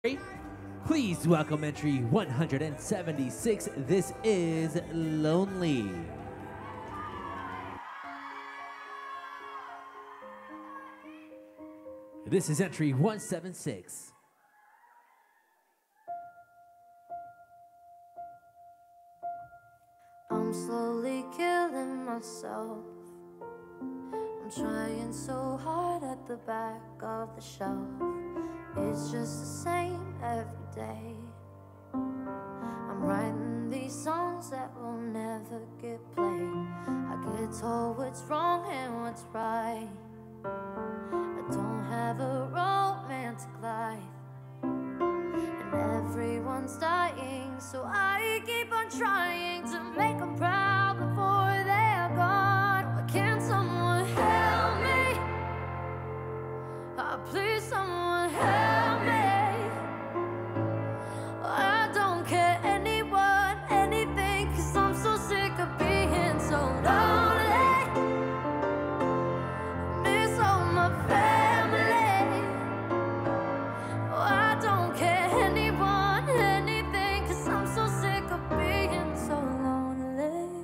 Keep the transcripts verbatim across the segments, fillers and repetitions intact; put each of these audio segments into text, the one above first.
Please welcome entry one hundred seventy-six. This is Lonely. This is entry one seventy-six. I'm slowly killing myself. I'm trying so hard at the back of the shelf. It's just the same every day. I'm writing these songs that will never get played. I get told what's wrong and what's right. I don't have a romantic life, and everyone's dying, so I keep on trying to make them proud before they're gone. Why can't someone help me? Oh, please, someone help me. I don't care anyone, anything, 'cause I'm so sick of being so lonely. Miss all my family. Oh, I don't care anyone, anything, 'cause I'm so sick of being so lonely.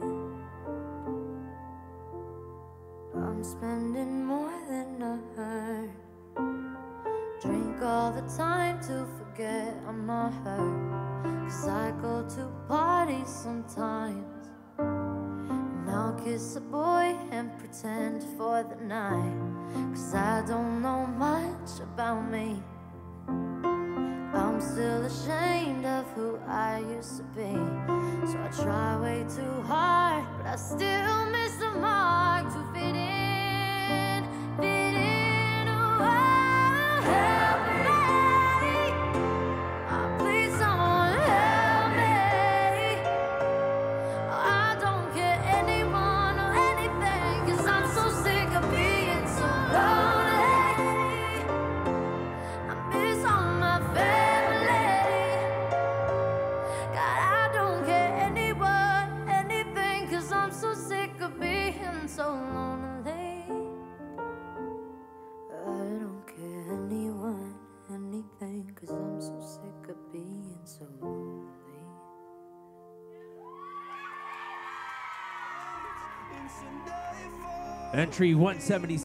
I'm spending more than I earn. Drink all the time to forget I'm not hurt. 'Cause I go to parties sometimes, and I'll kiss a boy and pretend for the night. 'Cause I don't know much about me. I'm still ashamed of who I used to be. So I try way too hard, but I still miss the mark to fit in, fit in. Oh, help me. Oh, please, someone help me. Oh, I don't care anyone or anything, 'cause I'm so sick of being so lonely. I miss all my family. God, I don't care anyone, anything, 'cause I'm so sick of being so lonely. I don't care anyone, anything, 'cause I'm so sick of being so lonely. Entry one seventy-six.